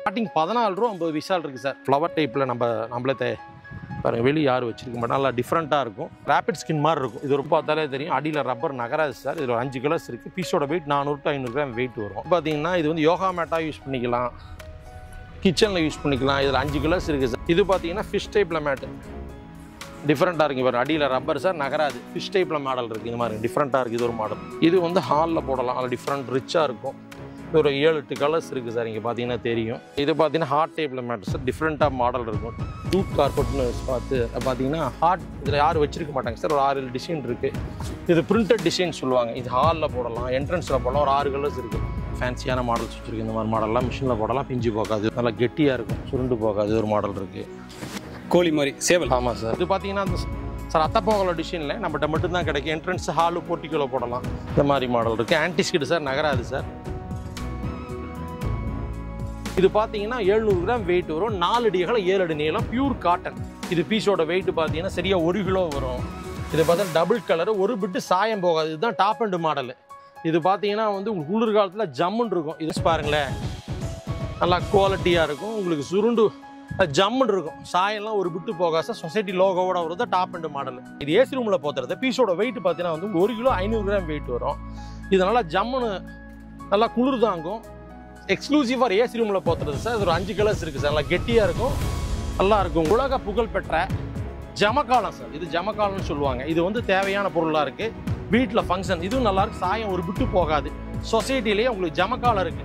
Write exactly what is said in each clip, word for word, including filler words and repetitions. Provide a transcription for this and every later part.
Starting பதினாலு ரூபா ஐம்பது பைசா இருக்குது சார். ஃப்ளவர் டைப்பில் நம்ம நம்மளே தே பாருங்கள், வெளியே யாரும் வச்சிருக்க மாட்டோம். நல்லா டிஃப்ரெண்ட்டாக இருக்கும். ரேபிட் ஸ்கின் மாதிரி இருக்கும். இது ஒரு பார்த்தாலே தெரியும். அடியில் ரப்பர் நகராது சார். இதில் அஞ்சு கலர்ஸ் இருக்குது. பீஸோட வெயிட் நானூறு டு ஐநூறு கிராம் வெயிட் வரும். பார்த்தீங்கன்னா இது வந்து யோகா மேட்டாக யூஸ் பண்ணிக்கலாம், கிச்சனில் யூஸ் பண்ணிக்கலாம். இதில் அஞ்சு கலர்ஸ் இருக்குது சார். இது பார்த்தீங்கன்னா ஃபிஷ் டைப்பில் மேட்டு டிஃப்ரெண்ட்டாக இருக்குது. பாருங்கள், அடியில் ரப்பர் சார் நகராது. ஃபிஷ் டைப்பில் மாடல் இருக்குது. இந்த மாதிரி டிஃப்ரெண்ட்டாக இருக்குது. இது ஒரு மாடல். இது வந்து ஹாலில் போடலாம். அதில் டிஃப்ரெண்ட் ரிச்சாக இருக்கும். இது ஒரு ஏழு எட்டு கலர்ஸ் இருக்குது சார். இங்கே பார்த்தீங்கன்னா தெரியும். இது பார்த்தீங்கன்னா ஹார்ட் டைப்பில் மேட்டர் சார். டிஃப்ரெண்ட்டாக மாடல் இருக்கும். டூத் கார்பெட்னு பார்த்து பார்த்தீங்கன்னா ஹார்ட் இதில் யாரும் வச்சிருக்க மாட்டாங்க சார். ஒரு ஆறு ஏழு டிசைன் இருக்குது. இது பிரிண்டட் டிசைன் சொல்லுவாங்க. இது ஹாலில் போடலாம், என்ட்ரன்ஸில் போடலாம். ஒரு ஆறு கலர்ஸ் இருக்குது. ஃபேன்சியான மாடல்ஸ் வச்சுருக்கு. இந்த மாதிரி மாடல்லாம் மிஷினில் போடலாம். பிஞ்சு போகாது, நல்லா கெட்டியாக இருக்கும், சுருண்டு போகாது. ஒரு மாடல் இருக்குது. கோழி மாதிரி சேவல். ஆமாம் சார். இது பார்த்தீங்கன்னா அந்த சார் அத்தப்போகல டிசைனில் நம்மகிட்ட மட்டும்தான் கிடைக்கும். என்ட்ரன்ஸ் ஹாலு போர்ட்டிக்கோல போடலாம். இந்த மாதிரி மாடல் இருக்குது. ஆன்டிஸ்கிட் சார், நகராது சார். இது பார்த்தீங்கன்னா எழுநூறு கிராம் வெயிட் வரும். நாலு அடிகளை ஏழு அடி நீளம், பியூர் காட்டன். இது பீஸோட வெயிட் பார்த்தீங்கன்னா சரியாக ஒரு கிலோ வரும். இது பார்த்தா டபுள் கலரு, ஒரு பிட்டு சாயம் போகாது. இதுதான் டாப் அண்ட் மாடலு. இது பார்த்தீங்கன்னா வந்து உங்களுக்கு குளிர் காலத்தில் ஜம்முன்னு இருக்கும். இது பாருங்களேன், நல்லா குவாலிட்டியாக இருக்கும். உங்களுக்கு சுருண்டு ஜம்முன்னு இருக்கும். சாயம்லாம் ஒரு பிட்டு போகாத சொசைட்டி லோகோவோட வருது டாப் அண்ட் மாடல். இது ஏசி ரூமில் போத்துறது. பீஸோட வெயிட் பார்த்தீங்கன்னா வந்து ஒரு கிலோ ஐநூறு கிராம் வெயிட் வரும். இது நல்லா ஜம்முன்னு நல்லா குளிர் தாங்கும். எக்ஸ்க்ளூசிவாக ஏசி ரூமில் போத்துறது சார். இது ஒரு அஞ்சு கலர்ஸ் இருக்குது சார். நல்லா கெட்டியாக இருக்கும், நல்லா இருக்கும். உலக புகழ் பெற்ற ஜமக்காலம் சார். இது ஜமக்காலம்னு சொல்லுவாங்க. இது வந்து தேவையான பொருளாக இருக்குது. வீட்டில் ஃபங்க்ஷன் இதுவும் நல்லா இருக்கு. சாயம் ஒரு விட்டு போகாது. சொசைட்டிலேயே உங்களுக்கு ஜமக்காலம் இருக்குது.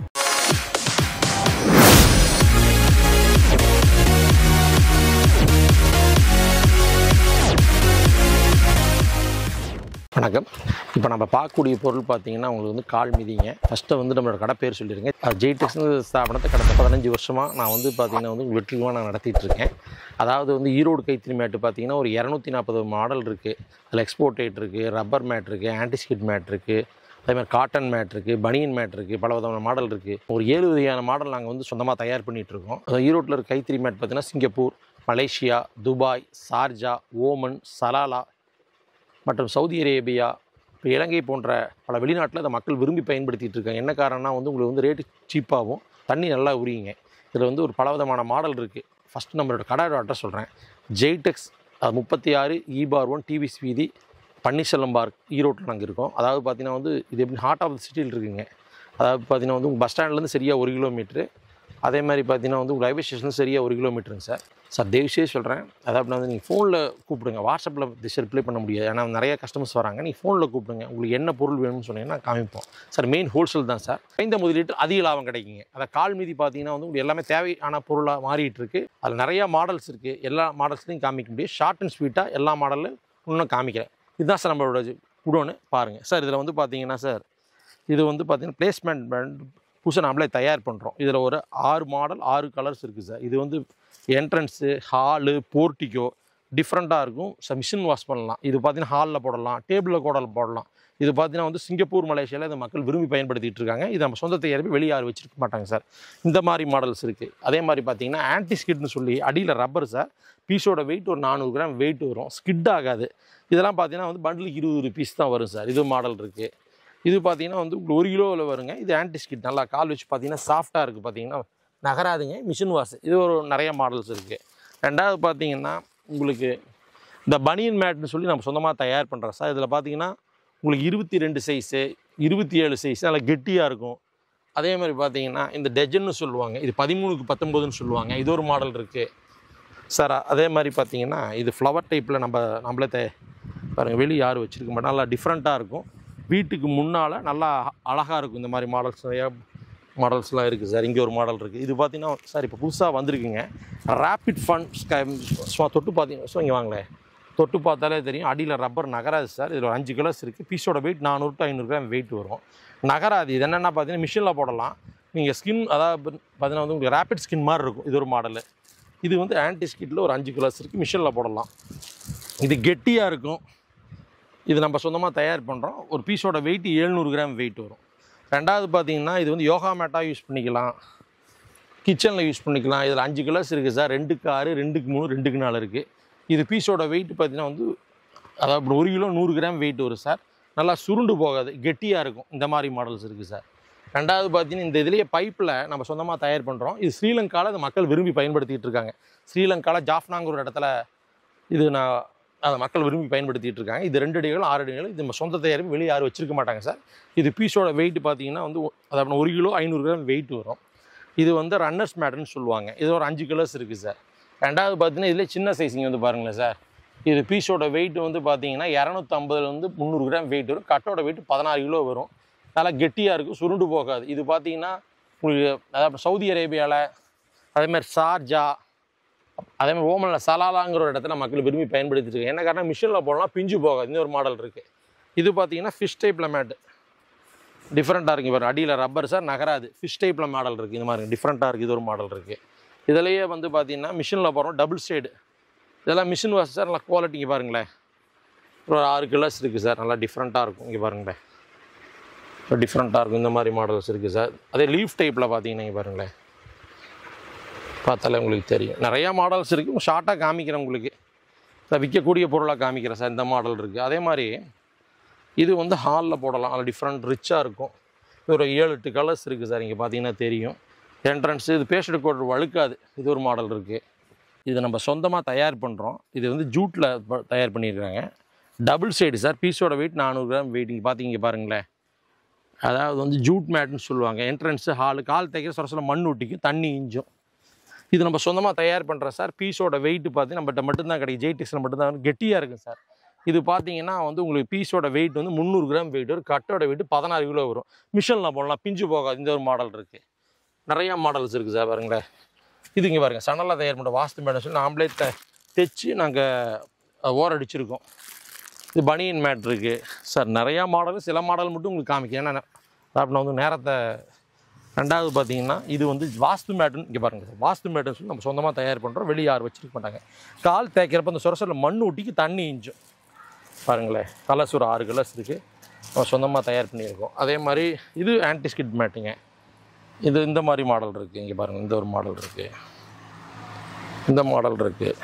வணக்கம். இப்போ நம்ம பார்க்கக்கூடிய பொருள் பார்த்தீங்கன்னா உங்களுக்கு வந்து கால் மிதிங்க. ஃபஸ்ட்டு வந்து நம்மளோட கடை பேர் சொல்லிடுங்க. ஜெய்டெக்ஸ் ஸ்தாபனத்தை கடந்த பதினஞ்சு வருஷமாக நான் வந்து பார்த்தீங்கன்னா வந்து வெற்றிகமாக நான் நடத்திட்டு இருக்கேன். அதாவது வந்து ஈரோடு கைத்திரி மேட்டு பார்த்தீங்கன்னா ஒரு இரநூத்தி நாற்பது மாடல் இருக்குது. அதில் எக்ஸ்போர்டேட் இருக்குது, ரப்பர் மேட் இருக்குது, ஆன்டிஸ்கிட் மேட் இருக்குது, அதேமாதிரி காட்டன் மேட் இருக்குது, பனியன் மேட் இருக்குது, பல விதமான மாடல் இருக்குது. ஒரு ஏழு வகையான மாடல் நாங்கள் வந்து சொந்தமாக தயார் பண்ணிகிட்ருக்கோம். ஈரோட்டில் இருக்க கைத்திரி மேட் பார்த்தீங்கன்னா Singapore, Malaysia, Dubai, Sharjah, Oman, Salalah மற்றும் சவுதி அரேபியா, இப்போ இலங்கை போன்ற பல வெளிநாட்டில் இந்த மக்கள் விரும்பி பயன்படுத்திகிட்டு இருக்காங்க. என்ன காரணம்னா வந்து உங்களுக்கு வந்து ரேட்டு சீப்பாகவும் தண்ணி நல்லா உரியுங்க. இதில் வந்து ஒரு பலவிதமான மாடல் இருக்குது. ஃபஸ்ட்டு நம்மளோட கடையோட அட்ரஸ் சொல்கிறேன். ஜெய்டெக்ஸ் முப்பத்தி ஆறு ஈபார் ஒன் டிவிஸ் வீதி, பன்னீர்செல்வம் பார்க், ஈரோட்டில் நாங்கள் இருக்கோம். அதாவது பார்த்தீங்கன்னா வந்து இது எப்படி ஹார்ட் ஆஃப் த சிட்டியில் இருக்குங்க. அதாவது பார்த்தீங்கன்னா வந்து உங்கள் பஸ் ஸ்டாண்ட்லேருந்து சரியாக ஒரு கிலோமீட்ரு, அதே மாதிரி பார்த்தீங்கன்னா வந்து உங்கள் ரயில்வே ஸ்டேஷன் சரியாக ஒரு கிலோமீட்டருங்க சார். சார் தயவுசெய்து சொல்கிறேன், அதாவது வந்து நீங்கள் ஃபோனில் கூப்பிடுங்க. வாட்ஸ்அப்பில் திஸ் ரிப்ளை பண்ண முடியாது. ஏன்னா நிறைய கஸ்டமர்ஸ் வராங்க. நீங்கள் ஃபோனில் கூப்பிடுங்க. உங்களுக்கு என்ன பொருள் வேணும்னு சொன்னீங்கன்னா காமிப்போம் சார். மெயின் ஹோல்சேல் தான் சார். ஐந்து முதலீட்டு அதிக லாபம் கிடைக்குங்க. அதை கால் மீதி பார்த்தீங்கன்னா வந்து உங்களுக்கு எல்லாமே தேவையான பொருளாக மாறிட்டு இருக்கு. அதில் நிறையா மாடல்ஸ் இருக்குது. எல்லா மாடல்ஸ்லையும் காமிக்க முடியும். ஷார்ட் அண்ட் ஸ்வீட்டாக எல்லா மாடலும் இன்னும் காமிக்கிறேன். இதுதான் சார் நம்மளோட குடோனு. பாருங்கள் சார். இதில் வந்து பார்த்தீங்கன்னா சார், இது வந்து பார்த்தீங்கன்னா பிளேஸ்மெண்ட் பிராண்ட் புதுசாக நம்மளே தயார் பண்ணுறோம். இதில் ஒரு ஆறு மாடல் ஆறு கலர்ஸ் இருக்குது சார். இது வந்து என்ட்ரன்ஸு, ஹாலு, போர்ட்டிக்கோ டிஃப்ரெண்ட்டாக இருக்கும் சார். மிஷின் வாஷ் பண்ணலாம். இது பார்த்தீங்கன்னா ஹாலில் போடலாம், டேபிளில் கூட போடலாம். இது பார்த்தீங்கன்னா வந்து சிங்கப்பூர், மலேசியாவில் இந்த மக்கள் விரும்பி பயன்படுத்திகிட்டு இருக்காங்க. இது நம்ம சொந்த தயாரிப்பு, வெளியே யாரும் வச்சுருக்க மாட்டாங்க சார். இந்த மாதிரி மாடல்ஸ் இருக்குது. அதே மாதிரி பார்த்தீங்கன்னா ஆன்டி ஸ்கிட்னு சொல்லி அடியில் ரப்பர் சார். பீஸோட வெயிட் ஒரு நானூறு கிராம் வெயிட் வரும். ஸ்கிட் ஆகாது. இதெல்லாம் பார்த்தீங்கன்னா வந்து பண்டிலுக்கு இருபது பீஸ் தான் வரும் சார். இது மாடல் இருக்குது. இது பார்த்தீங்கன்னா வந்து உங்களுக்கு ஒரு கிலோவில் வருங்க. இது ஆன்டிஸ்கிட், நல்லா கால் வச்சு பார்த்தீங்கன்னா சாஃப்டாக இருக்குது. பார்த்தீங்கன்னா நகராதுங்க. Machine wash. இது ஒரு நிறைய மாடல்ஸ் இருக்குது. ரெண்டாவது பார்த்தீங்கன்னா உங்களுக்கு இந்த பனியன் மேட்னு சொல்லி நம்ம சொந்தமாக தயார் பண்ணுறோம் சார். இதில் பார்த்தீங்கன்னா உங்களுக்கு இருபத்தி ரெண்டு சைஸு, இருபத்தி ஏழு சைஸு, நல்லா கெட்டியாக இருக்கும். அதே மாதிரி பார்த்தீங்கன்னா இந்த டஜன்னு சொல்லுவாங்க. இது பதிமூணுக்கு பத்தொம்போதுன்னு சொல்லுவாங்க. இது ஒரு மாடல் இருக்குது சார். அதே மாதிரி பார்த்தீங்கன்னா இது ஃப்ளவர் டைப்பில் நம்ம நம்மளே தே பாருங்கள், வெளியே யாரும் வச்சுருக்க மாட்டோம். நல்லா டிஃப்ரெண்ட்டாக இருக்கும். வீட்டுக்கு முன்னால் நல்லா அழகாக இருக்கும். இந்த மாதிரி மாடல்ஸ் நிறையா மாடல்ஸ்லாம் இருக்குது சார். இங்கே ஒரு மாடல் இருக்குது. இது பார்த்தீங்கன்னா சார் இப்போ புதுசாக வந்திருக்குங்க. Rapid fun sky. சும்மா தொட்டு பார்த்தீங்கன்னா ஸோ இங்கே வாங்களேன், தொட்டு பார்த்தாலே தெரியும். அடியில் ரப்பர் நகராது சார். இதில் ஒரு அஞ்சு கலர்ஸ் இருக்குது. பீஸோட வெயிட் நானூறு டு ஐநூறு கிராம் வெயிட் வரும். நகராது. இது என்னென்னா பார்த்தீங்கன்னா மிஷினில் போடலாம். நீங்கள் ஸ்கின் அதாவது பார்த்தீங்கன்னா வந்து உங்களுக்கு ரேபிட் ஸ்கின் மாதிரி இருக்கும். இது ஒரு மாடலு. இது வந்து ஆன்டி ஸ்கிட்டில் ஒரு அஞ்சு கலர்ஸ் இருக்குது. மிஷினில் போடலாம். இது கெட்டியாக இருக்கும். இது நம்ம சொந்தமாக தயார் பண்ணுறோம். ஒரு பீஸோட வெயிட் எழுநூறு கிராம் வெயிட் வரும். ரெண்டாவது பார்த்தீங்கன்னா இது வந்து யோகா மேட்டாக யூஸ் பண்ணிக்கலாம், கிச்சனில் யூஸ் பண்ணிக்கலாம். இதில் அஞ்சு கலர்ஸ் இருக்குது சார். ரெண்டுக்கு ஆறு, ரெண்டுக்கு மூணு, ரெண்டுக்கு நாலு இருக்குது. இது பீஸோட வெயிட் பார்த்தீங்கன்னா வந்து அதாவது ஒரு கிலோ நூறு கிராம் வெயிட் வரும் சார். நல்லா சுருண்டு போகாது, கெட்டியாக இருக்கும். இந்த மாதிரி மாடல்ஸ் இருக்குது சார். ரெண்டாவது பார்த்தீங்கன்னா இந்த இதுலேயே பைப்பில் நம்ம சொந்தமாக தயார் பண்ணுறோம். இது ஸ்ரீலங்காவில் இந்த மக்கள் விரும்பி பயன்படுத்திகிட்டு இருக்காங்க. ஸ்ரீலங்காவில் ஜாஃப்னாங்கிற ஒரு இடத்துல இது நான் அதை மக்கள் விரும்பி பயன்படுத்திகிட்டு இருக்காங்க. இது ரெண்டு அடிகளும் ஆறு அடிகளும் இது நம்ம சொந்த தயாரிப்பு, வெளியே யாரும் வச்சிருக்க மாட்டாங்க சார். இது பீஸோட வெயிட் பார்த்தீங்கன்னா வந்து அதாவது ஒரு கிலோ ஐநூறு கிராம் வெயிட் வரும். இது வந்து ரன்னர்ஸ் மேட்டுன்னு சொல்லுவாங்க. இது ஒரு அஞ்சு கலர்ஸ் இருக்குது சார். ரெண்டாவது பார்த்தீங்கன்னா இதில் சின்ன சைஸிங் வந்து பாருங்களேன் சார். இது பீஸோட வெயிட் வந்து பார்த்தீங்கன்னா இரநூத்தம்பதுல வந்து முந்நூறு கிராம் வெயிட் வரும். கட்டோட வெயிட் பதினாறு கிலோ வரும். நல்லா கெட்டியாக இருக்கும், சுருண்டு போகாது. இது பார்த்தீங்கன்னா உங்களுக்கு அதாவது சவுதி அரேபியாவில் அதேமாதிரி ஷார்ஜா அதேமாதிரி ஓமனில் சலாலாங்கிற ஒரு இடத்துல மக்கள் விரும்பி பயன்படுத்திட்டு இருக்காங்க. என்ன காரணம், மிஷினில் போடலாம் பிஞ்சு போகாது. இந்த ஒரு மாடல் இருக்குது. இது பார்த்தீங்கன்னா ஃபிஷ் டைப்பில் மேட்டு டிஃப்ரெண்ட்டாக இருக்குது. பாருங்கள் அடியில் ரப்பர் சார் நகராது. ஃபிஷ் டைப்பில் மாடல் இருக்குது. இந்த மாதிரி டிஃப்ரெண்ட்டாக இருக்குது. இது ஒரு மாடல் இருக்குது. இதிலேயே வந்து பார்த்தீங்கன்னா மிஷினில் போகிறோம் டபுள் சைடு. இதெல்லாம் மிஷின் வாஷ் சார். நல்லா குவாலிட்டி இங்கே பாருங்களேன். ஒரு ஆறு கலர்ஸ் இருக்குது சார். நல்லா டிஃப்ரெண்ட்டாக இருக்கும். இங்கே பாருங்களேன் டிஃப்ரெண்ட்டாக இருக்கும். இந்த மாதிரி மாடல்ஸ் இருக்குது சார். அதே லீஃப் டைப்பில் பார்த்தீங்கன்னா இங்கே பாருங்களேன், பார்த்தாலே உங்களுக்கு தெரியும். நிறையா மாடல்ஸ் இருக்குது. ஷார்ட்டாக காமிக்கிறேன் உங்களுக்கு. சார் விற்கக்கூடிய பொருளாக காமிக்கிறேன் சார். இந்த மாடல் இருக்குது. அதே மாதிரி இது வந்து ஹாலில் போடலாம். அதில் டிஃப்ரெண்ட் ரிச்சாக இருக்கும். ஒரு ஏழு எட்டு கலர்ஸ் இருக்குது சார். இங்கே பார்த்தீங்கன்னா தெரியும். என்ட்ரன்ஸ் இது பேஸ்ட் கோட் வழுக்காது. இது ஒரு மாடல் இருக்குது. இது நம்ம சொந்தமாக தயார் பண்ணுறோம். இது வந்து ஜூட்டில் தயார் பண்ணியிருக்காங்க. Double side sir. பீஸோட வெயிட் நானூறு கிராம் வெயிட். இங்கே பார்த்தீங்க பாருங்களேன். அதாவது வந்து ஜூட் மேட்டுன்னு சொல்லுவாங்க. என்ட்ரன்ஸு ஹாலு கால் தைக்கிற சொர சொல்ல மண் ஊட்டிக்கும், தண்ணி இஞ்சும். இது நம்ம சொந்தமாக தயார் பண்ணுறோம் சார். பீஸோட வெயிட்டு பார்த்து நம்மகிட்ட மட்டும்தான் கிடைக்கும். ஜெய்டெக்ஸில் மட்டும்தான் கெட்டியாக இருக்குது சார். இது பார்த்தீங்கன்னா வந்து உங்களுக்கு பீஸோட வெயிட் வந்து முந்நூறு கிராம் வெயிட் வரும். கட்டோட வெயிட் பதினாறு கிலோ வரும். மிஷினில் போடலாம், பிஞ்சு போகாது. இந்த ஒரு மாடல் இருக்குது. நிறையா மாடல்ஸ் இருக்குது சார். பாருங்களேன் இது இங்கே பாருங்கள். சணலாக தயார் பண்ணுற வாஸ்து மேடம் சொல்லி நாம்ளே த தைச்சி நாங்கள் ஓர அடிச்சிருக்கோம். இது பனியன் மேட் இருக்குது சார். நிறையா மாடல், சில மாடல் மட்டும் உங்களுக்கு காமிக்கிறேன். ஏன்னா நான் வந்து நேரத்தை. ரெண்டாவது பார்த்தீங்கன்னா இது வந்து வாஸ்து மேட்டுன்னு இங்கே பாருங்கள் சார். வாஸ்து மேட்டுன்னு சொல்லி நம்ம சொந்தமாக தயார் பண்ணுறோம். வெளியே யாரும் வச்சுருக்க மாட்டாங்க. கால் தேய்க்கிறப்ப அந்த சொரசரில் மண் ஊட்டிக்கு தண்ணி இஞ்சும். பாருங்களேன் கலர்ஸ் ஒரு ஆறு கலர்ஸ் இருக்குது. நம்ம சொந்தமாக தயார் பண்ணியிருக்கோம். அதே மாதிரி இது ஆன்டி ஸ்கிட் மேட்டுங்க. இது இந்த மாதிரி மாடல் இருக்குது. இங்கே பாருங்கள் இந்த ஒரு மாடல் இருக்குது. இந்த மாடல் இருக்குது.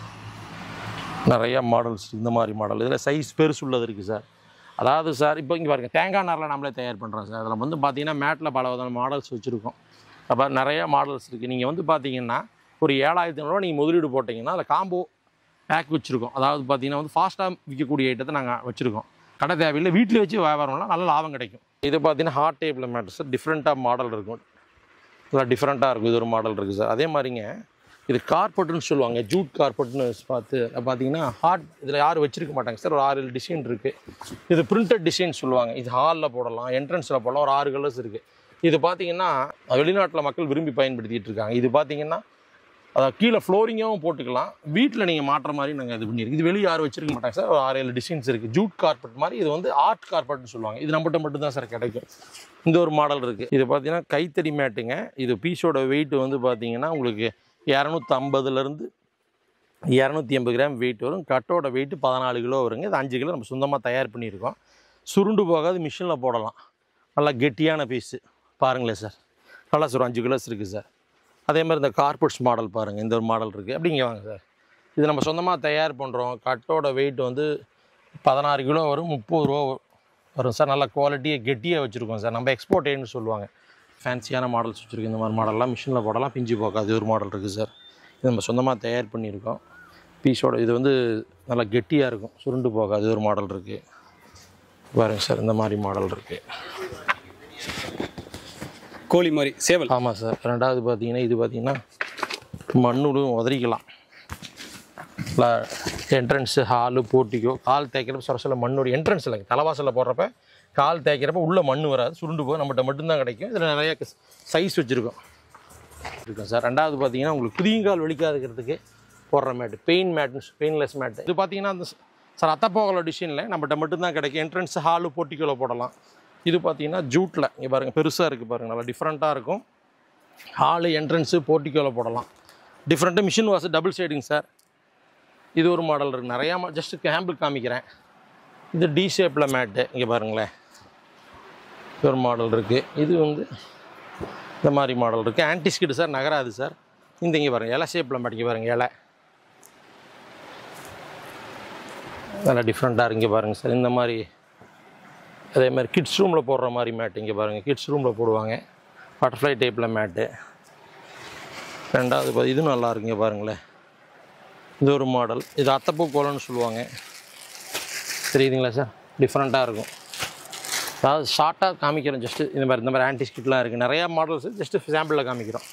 நிறையா மாடல்ஸ் இந்த மாதிரி மாடல். இதில் சைஸ் பெருசு உள்ளது இருக்குது சார். அதாவது சார் இப்போ இங்கே பாருங்கள் தேங்காய் நாரில் நம்மளே தயார் பண்ணுறோம் சார். அதில் வந்து பார்த்தீங்கன்னா மேட்டில் பல விதமான மாடல்ஸ் வச்சுருக்கோம். அப்போ நிறையா மாடல்ஸ் இருக்குது. நீங்கள் வந்து பார்த்தீங்கன்னா ஒரு ஏழாயிரத்தி ஐநூறுரூவா நீங்கள் முதலீடு போட்டிங்கன்னா அதில் காம்போ பேக் வச்சுருக்கோம். அதாவது பார்த்தீங்கன்னா வந்து ஃபாஸ்ட்டாக விற்கக்கூடிய ஐட்டத்தை நாங்கள் வச்சுருக்கோம். கடை தேவையில்லை, வீட்டில் வச்சு வியாபாரம்லாம் நல்ல லாபம் கிடைக்கும். இது பார்த்தீங்கன்னா ஹார்ட் டைப்பில் மேட் சார். டிஃப்ரெண்ட்டாக மாடல் இருக்கும். நல்லா டிஃப்ரெண்ட்டாக இருக்கும். இது ஒரு மாடல் இருக்குது சார். அதே மாதிரிங்க இது கார்பெட்டுன்னு சொல்லுவாங்க. ஜூட் கார்பெட்டுன்னு பார்த்து பார்த்தீங்கன்னா ஹார்ட் இதில் யாரும் வச்சுருக்க மாட்டாங்க சார். ஒரு ஆறு ஏழு டிசைன் இருக்குது. இது பிரிண்டட் டிசைன் சொல்லுவாங்க. இது ஹாலில் போடலாம், என்ட்ரன்ஸில் போடலாம். ஒரு ஆறு கலர்ஸ் இருக்குது. இது பார்த்தீங்கன்னா வெளிநாட்டில் மக்கள் விரும்பி பயன்படுத்திகிட்டு இருக்காங்க. இது பார்த்தீங்கன்னா அதாவது கீழே ஃப்ளோரிங்காகவும் போட்டுக்கலாம். வீட்டில் நீங்கள் மாட்டுற மாதிரி நாங்கள் இது பண்ணியிருக்கோம். இது வெளியே யாரும் வச்சுருக்க மாட்டாங்க சார். ஒரு ஆறு ஏழு டிசைன்ஸ் இருக்குது. ஜூட் கார்பெட் மாதிரி. இது வந்து ஆர்ட் கார்பெட்னு சொல்லுவாங்க. இது நம்மகிட்ட மட்டும்தான் சார் கிடைக்கும். இந்த ஒரு மாடல் இருக்குது. இது பார்த்தீங்கன்னா கைத்தறி மேட்டுங்க. இது பீஸோட வெயிட் வந்து பார்த்தீங்கன்னா உங்களுக்கு இரநூத்தி ஐம்பதுலேருந்து இரநூத்தி எண்பது கிராம் வெயிட் வரும். கட்டோட வெயிட்டு பதினாலு கிலோ வருங்க. இது அஞ்சு கிலோ நம்ம சொந்தமாக தயார் பண்ணியிருக்கோம். சுருண்டு போகாது, மிஷினில் போடலாம். நல்லா கெட்டியான பீஸு பாருங்களேன் சார். கலர்ஸ் ஒரு அஞ்சு கலர்ஸ் இருக்குது சார். அதே மாதிரி இந்த கார்பெட்ஸ் மாடல் பாருங்கள். இந்த ஒரு மாடல் இருக்குது. அப்படிங்க வாங்க சார். இது நம்ம சொந்தமாக தயார் பண்ணுறோம். கட்டோட வெயிட் வந்து பதினாறு கிலோ வரும். முப்பது ரூபா வரும் சார். நல்லா குவாலிட்டியாக கெட்டியாக வச்சுருக்கோம் சார். நம்ம எக்ஸ்போர்ட் ஏன்னு சொல்லுவாங்க. ஃபேன்சியான மாடல்ஸ் வச்சுருக்கோம். இந்த மாதிரி மாடல்லாம் மிஷினில் போடலாம், பிஞ்சு போக்காது. ஒரு மாடல் இருக்குது சார். இது நம்ம சொந்தமாக தயார் பண்ணியிருக்கோம். பீஸோட இது வந்து நல்லா கெட்டியாக இருக்கும், சுருண்டு போகாது. ஒரு மாடல் இருக்குது பாருங்க சார். இந்த மாதிரி மாடல் இருக்குது. கோழி மாதிரி சேவல். ஆமாம் சார். ரெண்டாவது பார்த்தீங்கன்னா இது பார்த்தீங்கன்னா மண்ணுடும் உதறிக்கலாம். என்ட்ரன்ஸு ஹாலு போட்டிக்கோ கால் தேய்க்கிறப்ப சொரசில் மண்ணோட என்ட்ரன்ஸ் இல்லைங்க, தலைவாசலில் போடுறப்ப கால் தேய்க்கிறப்ப உள்ளே மண் வராது, சுருண்டு போகும். நம்மகிட்ட மட்டும்தான் கிடைக்கும். இதில் நிறைய சைஸ் வச்சுருக்கோம் இருக்கும் சார். ரெண்டாவது பார்த்தீங்கன்னா உங்களுக்கு குதியங்கால் வலிக்காதுக்கிறதுக்கு போடுற மேட்டு, பெயின் மேட்னு பெயின்லெஸ் மேட்டு. இது பார்த்தீங்கன்னா அந்த சார் அத்தப்போகல டிசைனில் நம்மகிட்ட மட்டும்தான் கிடைக்கும். என்ட்ரன்ஸ் ஹாலு போட்டிக்கோவில் போடலாம். இது பார்த்தீங்கன்னா ஜூட்டில் இங்கே பாருங்கள் பெருசாக இருக்குது பாருங்கள். நல்லா டிஃப்ரெண்ட்டாக இருக்கும். ஹாலு என்ட்ரன்ஸு போர்ட்டிக்கோவில் போடலாம். டிஃப்ரெண்ட்டாக மிஷின் வாஷ் டபுள் சைடுங்க சார். இது ஒரு மாடல் இருக்குது. நிறையா மா ஜஸ்ட்டு கேம்பிள் காமிக்கிறேன். இது டி ஷேப்பில் மேட்டு இங்கே பாருங்களேன். இது ஒரு மாடல் இருக்குது. இது வந்து இந்த மாதிரி மாடல் இருக்குது. ஆன்டிஸ்கிட் சார், நகராது சார். இந்த இங்கே பாருங்கள் இலை ஷேப்பில் மேட். இங்கே பாருங்கள் இலை நல்லா டிஃப்ரெண்ட்டாக இங்கே பாருங்கள் சார். இந்த மாதிரி அதே மாதிரி கிட்ஸ் ரூமில் போடுற மாதிரி மேட்டு இங்கே பாருங்கள், கிட்ஸ் ரூமில் போடுவாங்க பட்டர்ஃப்ளை டைப்பில் மேட்டு. ரெண்டாவது பா இது நல்லா இருக்குங்க பாருங்களேன், இது ஒரு மாடல். இது அத்தப்பூ கோலன்னு சொல்லுவாங்க, தெரியுதுங்களா சார்? டிஃப்ரெண்ட்டாக இருக்கும். அதாவது ஷார்ட்டாக காமிக்கிறோம் ஜஸ்ட்டு. இந்த மாதிரி இந்த மாதிரி ஆன்டி ஸ்கிட்லாம் இருக்குது, நிறையா மாடல்ஸ் ஜஸ்ட்டு சாம்பிளில் காமிக்கிறோம்.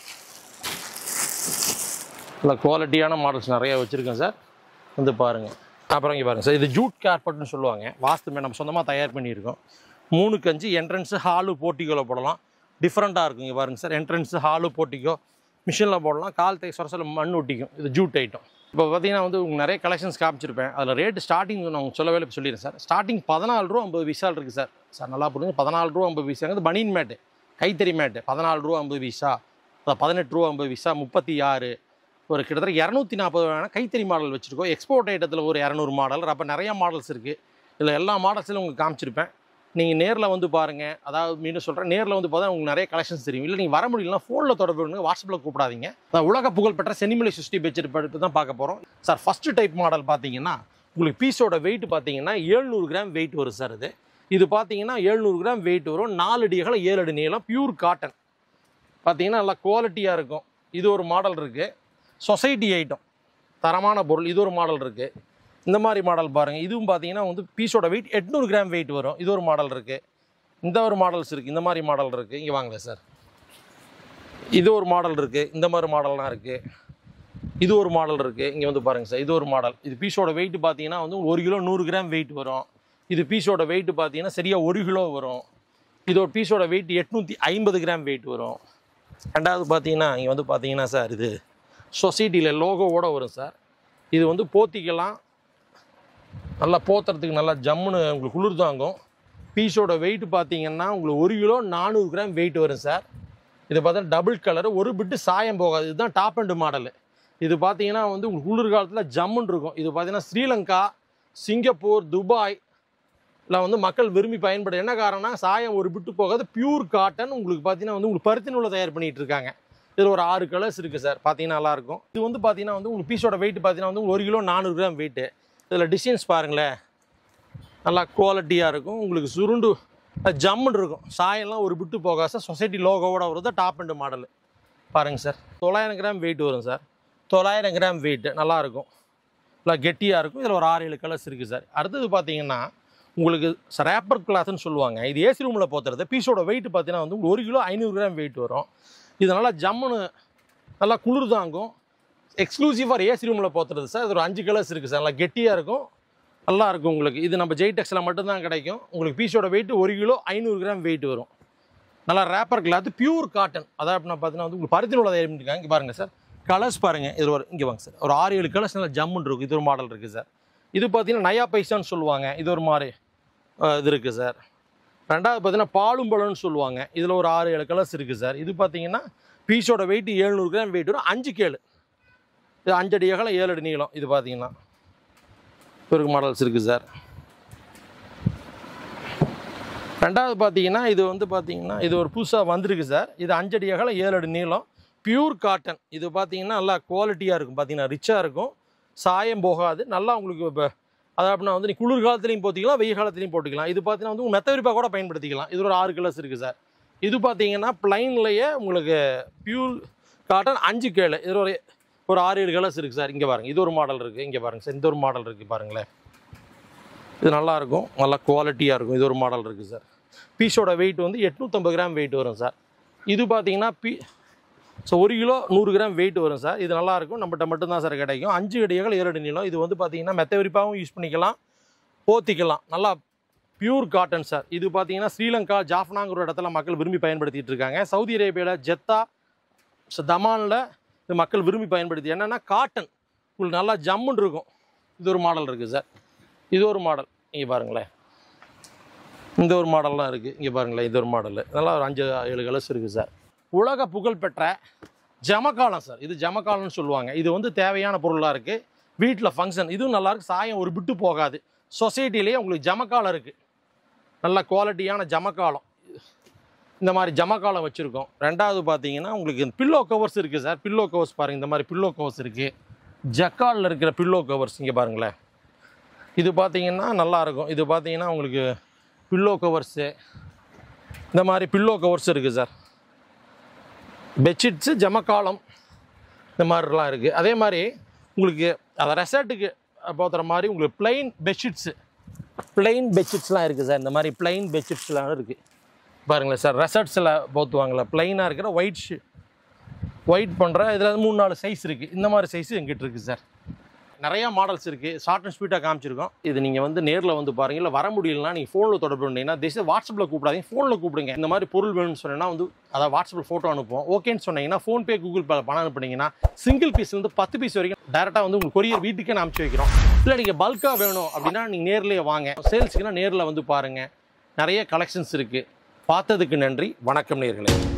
இல்லை குவாலிட்டியான மாடல்ஸ் நிறையா வச்சுருக்கேன் சார், வந்து பாருங்கள். அப்புறம் இங்கே பாருங்கள் சார், இது ஜூட் கார்பெட்னு சொல்லுவாங்க. வாஸ்து மே நம்ம சொந்தமாக தயார் பண்ணியிருக்கோம். மூணுக்கு அஞ்சு என்ட்ரன்ஸு ஹாலு போர்ட்டிக்கோவில் போடலாம். டிஃப்ரெண்ட்டாக இருக்கும். இங்கே பாருங்கள் சார், என்ட்ரன்ஸு ஹாலு போர்ட்டிக்கோ மிஷினில் போடலாம். கால் தை சொரசல மண் ஒட்டிக்கும். இது ஜூட் ஐட்டம். இப்போ பார்த்தீங்கன்னா வந்து உங்களுக்கு நிறைய கலெக்ஷன்ஸ் காமிச்சிருப்பேன். அதில் ரேட்டு ஸ்டார்டிங் நான் உங்களுக்கு சொல்லவே இப்போ சொல்லிடுறேன் சார். ஸ்டார்டிங் பதினாலு ரூபா ஐம்பது பைசால் இருக்குது சார். சார் நல்லா புரிஞ்சு, பதினாலு ரூபா ஐம்பது பைசாங்கிறது பனியன் மேட்டு, கைத்தறி மேட்டு. பதினாலு ரூபா ஐம்பது பைசா, பதினெட்டு ரூபா ஐம்பது பைசா, முப்பத்தி ஆறு, ஒரு கிட்டத்தட்ட இரநூத்தி நாற்பது வேணால் கைத்தறி மாடல் வச்சுருக்கோம். எக்ஸ்போர்ட் ஐட்டத்தில் ஒரு இரநூறு மாடல். அப்போ நிறையா மாடல்ஸ் இருக்குது. இதில் எல்லா மாடல்ஸிலும் உங்களுக்கு காமிச்சிருப்பேன். நீங்கள் நேரில் வந்து பாருங்கள். அதாவது மீண்டும் சொல்கிறேன், நேரில் வந்து பார்த்தா உங்களுக்கு நிறைய கலெக்ஷன்ஸ் தெரியும். இல்லை நீங்கள் வர முடியலன்னா ஃபோனில் தொடர்பு பண்ணுங்க, வாட்ஸ்அப்பில் கூப்பிடாதீங்க. அதான் உலக புகழ்பெற்ற சென்னிமலை சிக்ஸ்டி பெட்ஷீட் படுத்து தான் பார்க்க போகிறோம் சார். ஃபஸ்ட்டு டைப் மாடல் பார்த்தீங்கன்னா உங்களுக்கு பீஸோட வெயிட் பார்த்தீங்கன்னா எழுநூறு கிராம் வெயிட் வரும் சார். இது இது பார்த்தீங்கன்னா எழுநூறு கிராம் வெயிட் வரும். நாலு அடி அகலம், ஏழு அடி நீளம், பியூர் காட்டன். பார்த்தீங்கன்னா நல்லா குவாலிட்டியாக இருக்கும். இது ஒரு மாடல் இருக்குது. சொசைட்டி ஐட்டம், தரமான பொருள். இது ஒரு மாடல் இருக்குது. இந்த மாதிரி மாடல் பாருங்கள். இதுவும் பார்த்தீங்கன்னா வந்து பீஸோட வெயிட் எட்நூறு கிராம் வெயிட் வரும். இது ஒரு மாடல் இருக்குது. இந்த ஒரு மாடல்ஸ் இருக்குது. இந்த மாதிரி மாடல் இருக்குது. இங்கே வாங்கல சார், இது ஒரு மாடல் இருக்குது. இந்த மாதிரி மாடல்லாம் இருக்குது. இது ஒரு மாடல் இருக்குது. இங்கே வந்து பாருங்கள் சார், இது ஒரு மாடல். இது பீஸோட வெயிட் பார்த்தீங்கன்னா வந்து ஒரு கிலோ நூறு கிராம் வெயிட் வரும். இது பீஸோட வெயிட் பார்த்தீங்கன்னா சரியாக ஒரு கிலோ வரும். இதோட பீஸோட வெயிட் எட்நூற்றி ஐம்பது கிராம் வெயிட் வரும். ரெண்டாவது பார்த்தீங்கன்னா இங்கே வந்து பார்த்தீங்கன்னா சார், இது சொசைட்டியில் லோகோவோடு வரும் சார். இது வந்து போத்திக்கலாம், நல்லா போத்துறதுக்கு நல்லா ஜம்முன்னு உங்களுக்கு குளிர் தாங்கும். பீஸோட வெயிட் பார்த்தீங்கன்னா உங்களுக்கு ஒரு கிலோ நானூறு கிராம் வெயிட் வரும் சார். இது பார்த்தா டபுள் கலரு, ஒரு பிட்டு சாயம் போகாது. இதுதான் டாப் அண்ட் மாடலு. இது பார்த்தீங்கன்னா வந்து உங்களுக்கு குளிர் காலத்தில் ஜம்முன்னு இருக்கும். இது பார்த்தீங்கன்னா ஸ்ரீலங்கா, சிங்கப்பூர், துபாய் எல்லாம் வந்து மக்கள் விரும்பி பயன்படுது. என்ன காரணம்னா சாயம் ஒரு பிட்டு போகாது, பியூர் காட்டன். உங்களுக்கு பார்த்தீங்கன்னா வந்து உங்களுக்கு பருத்தி நூலை தயார் பண்ணிகிட்டு இருக்காங்க. இதில் ஒரு ஆறு கலர்ஸ் இருக்குது சார். பார்த்தீங்கன்னா நல்லாயிருக்கும். இது வந்து பார்த்தீங்கன்னா வந்து உங்களுக்கு பீஸோட வெயிட் பார்த்தீங்கன்னா வந்து ஒரு கிலோ நானூறு கிராம் வெயிட்டு. இதில் டிசைன்ஸ் பாருங்களேன், நல்லா குவாலிட்டியாக இருக்கும். உங்களுக்கு சுருண்டு ஜம்முன்னு இருக்கும். சாயம்லாம் ஒரு பிட்டு போகாது சார். சொசைட்டி லோகோவோட வருது. டாப் அண்ட் மாடலு பாருங்கள் சார். தொள்ளாயிரம் கிராம் வெயிட் வரும் சார். தொள்ளாயிரம் கிராம் வெயிட்டு நல்லாயிருக்கும், நல்லா கெட்டியாக இருக்கும். இதில் ஒரு ஆறு ஏழு கலர்ஸ் இருக்குது சார். அடுத்தது பார்த்தீங்கன்னா உங்களுக்கு ரேப்பர் கிளாத்னு சொல்லுவாங்க. இது ஏசி ரூமில் போத்துறது. பீஸோட வெயிட் பார்த்தீங்கன்னா வந்து ஒரு கிலோ ஐநூறு கிராம் வெயிட் வரும். இது நல்லா ஜம்முன்னு நல்லா குளிர் தாங்கும். எக்ஸ்க்ளூசிவாக ஏசி ரூமில் போத்துறது சார். இது ஒரு அஞ்சு கலர்ஸ் இருக்குது சார். நல்லா கெட்டியாக இருக்கும், நல்லா இருக்கும் உங்களுக்கு. இது நம்ம ஜெய்டெக்ஸில் மட்டும்தான் கிடைக்கும். உங்களுக்கு பீஸோட வெயிட் ஒரு கிலோ ஐநூறு கிராம் வெயிட் வரும். நல்லா ரேப்பர் கிளாத், பியூர் காட்டன். அதாவது பார்த்தீங்கன்னா வந்து உங்களுக்கு பருத்தி நூலை தயார் பண்ணிருக்காங்க. இங்கே பாருங்கள் சார், கலர்ஸ் பாருங்கள். இது ஒரு இங்கே வாங்க சார், ஒரு ஆறு ஏழு கலர்ஸ் நல்லா ஜம்முன்னு இருக்கும். இது ஒரு மாடல் இருக்குது சார். இது பார்த்தீங்கன்னா நயா பைசான்னு சொல்லுவாங்க. இது ஒரு மாதிரி இது இருக்குது சார். ரெண்டாவது பார்த்தீங்கன்னா பாலும்பழம்னு சொல்லுவாங்க. இதில் ஒரு ஆறு ஏழு கலர்ஸ் இருக்குது சார். இது பார்த்தீங்கன்னா பீஸோட வெயிட் எழுநூறு கிராம் வெயிட் வரும். அஞ்சு கேளு, இது அஞ்சு அடி அகலம், ஏழு அடி நீளம். இது பார்த்தீங்கன்னா ஒரு மாடல்ஸ் இருக்குது சார். ரெண்டாவது பார்த்தீங்கன்னா இது வந்து பார்த்தீங்கன்னா இது ஒரு புதுசாக வந்திருக்கு சார். இது அஞ்சு அடி அகலம், ஏழு அடி நீளம், பியூர் காட்டன். இது பார்த்தீங்கன்னா நல்லா குவாலிட்டியாக இருக்கும். பார்த்தீங்கன்னா ரிச்சாக இருக்கும், சாயம் போகாது. நல்லா உங்களுக்கு இப்போ அதாவது அப்படின்னா வந்து நீ குளிர் காலத்துலையும் போட்டிக்கலாம், வெயில் காலத்துலையும் போட்டுக்கலாம். இது பார்த்தீங்கன்னா வந்து மெத்த விரிப்பாக கூட பயன்படுத்திக்கலாம். இது ஒரு ஆறு கலர்ஸ் இருக்குது சார். இது பார்த்தீங்கன்னா பிளைன்லேயே உங்களுக்கு பியூர் காட்டன் அஞ்சு கேளு. இது ஒரு ஒரு ஆறு ஏழு கலர்ஸ் இருக்குது சார். இங்கே பாருங்கள், இது ஒரு மாடல் இருக்குது. இங்கே பாருங்கள் சார், இந்த ஒரு மாடல் இருக்குது பாருங்களேன். இது நல்லாயிருக்கும், நல்லா குவாலிட்டியாக இருக்கும். இது ஒரு மாடல் இருக்குது சார். பீஸோட வெயிட் வந்து எட்நூற்றம்பது கிராம் வெயிட் வரும் சார். இது பார்த்தீங்கன்னா பீ ஸோ ஒரு கிலோ நூறு கிராம் வெயிட் வரும் சார். இது நல்லாயிருக்கும், நம்மகிட்ட மட்டும்தான் சார் கிடைக்கும். அஞ்சு அடிகள் ஏழு அடி நீளம். இது வந்து பார்த்தீங்கன்னா மெத்த விரிப்பாகவும் யூஸ் பண்ணிக்கலாம், போத்திக்கலாம். நல்லா பியூர் காட்டன் சார். இது பார்த்தீங்கன்னா ஸ்ரீலங்கா, ஜாஃப்னாங்கிற இடத்துல மக்கள் விரும்பி பயன்படுத்திகிட்டு இருக்காங்க. சவுதி அரேபியாவில் ஜெத்தா, தமானில் இது மக்கள் விரும்பி பயன்படுத்தி. என்னென்னா காட்டன் உங்களுக்கு நல்லா ஜம்முன்னு இருக்கும். இது ஒரு மாடல் இருக்குது சார். இது ஒரு மாடல் இங்கே பாருங்களேன். இந்த ஒரு மாடல்லாம் இருக்குது. இங்கே பாருங்களேன், இது ஒரு மாடல். நல்லா ஒரு அஞ்சு ஏழு கலர்ஸ் இருக்குது சார். உலக புகழ்பெற்ற ஜமக்காலம் சார். இது ஜமக்காலம்னு சொல்லுவாங்க. இது வந்து தேவையான பொருளாக இருக்குது. வீட்டில் ஃபங்க்ஷன் இதுவும் நல்லாயிருக்கு. சாயம் ஒரு பிட்டு போகாது. சொசைட்டிலேயே உங்களுக்கு ஜமக்காலம் இருக்குது. நல்ல குவாலிட்டியான ஜமக்காலம். இந்த மாதிரி ஜமக்காலம் வச்சுருக்கோம். ரெண்டாவது பார்த்தீங்கன்னா உங்களுக்கு பில்லோ கவர்ஸ் இருக்குது சார். பில்லோ கவர்ஸ் பாருங்கள், இந்த மாதிரி பில்லோ கவர்ஸ் இருக்குது. ஜக்காலில் இருக்கிற பில்லோ கவர்ஸ் இங்கே பாருங்களேன். இது பார்த்தீங்கன்னா நல்லாயிருக்கும். இது பார்த்தீங்கன்னா உங்களுக்கு பில்லோ கவர்ஸு, இந்த மாதிரி பில்லோ கவர்ஸ் இருக்குது சார். பெட்ஷீட்ஸு, ஜமக்காலம் இந்த மாதிரிலாம் இருக்குது. அதே மாதிரி உங்களுக்கு அதை ரெசார்ட்டுக்கு போத்துற மாதிரி உங்களுக்கு பிளைன் பெட்ஷீட்ஸு பிளைன் பெட்ஷீட்ஸ்லாம் இருக்குது சார். இந்த மாதிரி பிளைன் பெட்ஷீட்ஸ்லாம் இருக்குது பாருங்களேன் சார். ரெசார்ட்ஸில் போத்துவாங்களே பிளைனாக இருக்கிற ஒயிட் ஷீ ஒயிட் பண்ணுற இதில் மூணு நாலு சைஸ் இருக்குது. இந்த மாதிரி சைஸு எங்கிட்ட இருக்குது சார். நிறையா மாடல்ஸ் இருக்குது. ஷார்ட் அண்ட் ஸ்வீட்டாக காமிச்சிருக்கோம். இது நீங்கள் வந்து நேரில் வந்து பாருங்கள். இல்லை வர முடியலன்னா நீங்கள் ஃபோனில் தொடர்பு பண்ணிங்கன்னா தேச வாட்ஸ்அப்பில் கூப்பிடாதீங்க, ஃபோனில் கூப்பிடுங்க. இந்த மாதிரி பொருள் வேணும்னு சொன்னீங்கன்னா வந்து அதாவது வாட்ஸ்அப்பில் ஃபோட்டோ அனுப்புவோம். ஓகேன்னு சொன்னீங்கன்னா ஃபோன்பே, கூகுள் பே பணம் அனுப்புனீங்கன்னா சிங்கிள் பீஸ்லேருந்து பத்து பீஸ் வரைக்கும் டேரெக்டாக வந்து உங்களுக்கு கொரியர் வீட்டுக்கே நான் அனுப்பிச்சி வைக்கிறோம். இல்லை நீங்கள் பல்காக வேணும் அப்படின்னா நீங்கள் நேர்லேயே வாங்க. சேல்ஸுக்குன்னா நேரில் வந்து பாருங்கள். நிறைய கலெக்ஷன்ஸ் இருக்குது. பார்த்ததுக்கு நன்றி. வணக்கம் நேயர்களே.